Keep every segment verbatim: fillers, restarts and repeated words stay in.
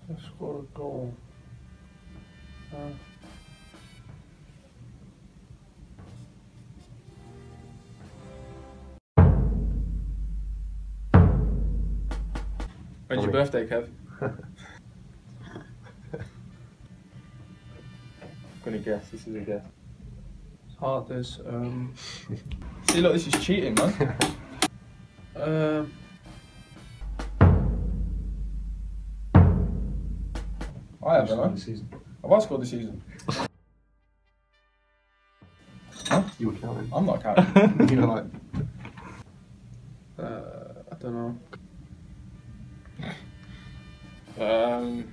I scored a goal. Uh, When's your birthday, Kev? I'm gonna guess. This is a guess. it's hard. This. Um. See, look, this is cheating, man. um. I have, haven't I? Season. Have I scored this season? Huh? You were counting. I'm not counting. You know, like. Uh, I don't know. Um.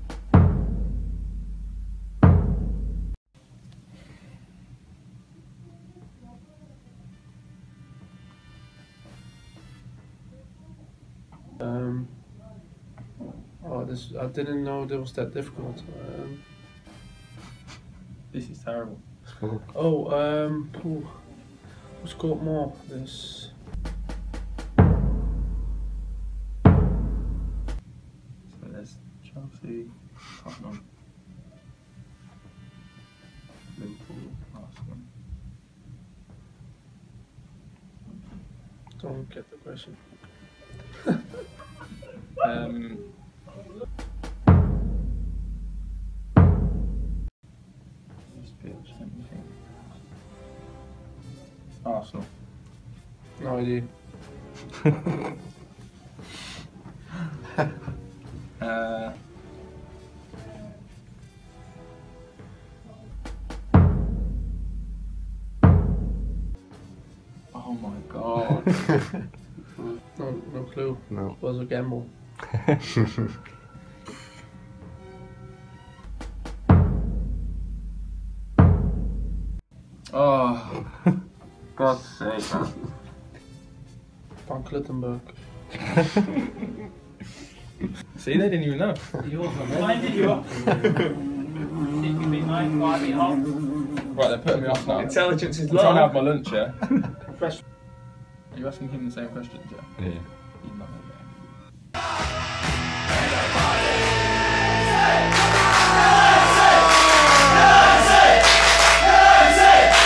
Um. Oh, this. I didn't know it was that difficult. Um. This is terrible. Oh. Um. Who? Who scored more? This. So there's Chelsea, Tottenham, Liverpool, Arsenal. Don't get the question. Um. This pitch, let me think. Arsenal. No idea. uh. Oh my god. No, no clue. No. It was a gamble. Oh, God's sake, man. Van Clittenburg. See, they didn't even know. Winding you up. It can be nice, might be hot. Right, they're putting me off now. Intelligence is I'm trying to low. have my lunch, yeah? Fresh. Are you asking him the same questions, yeah? Yeah. He's not.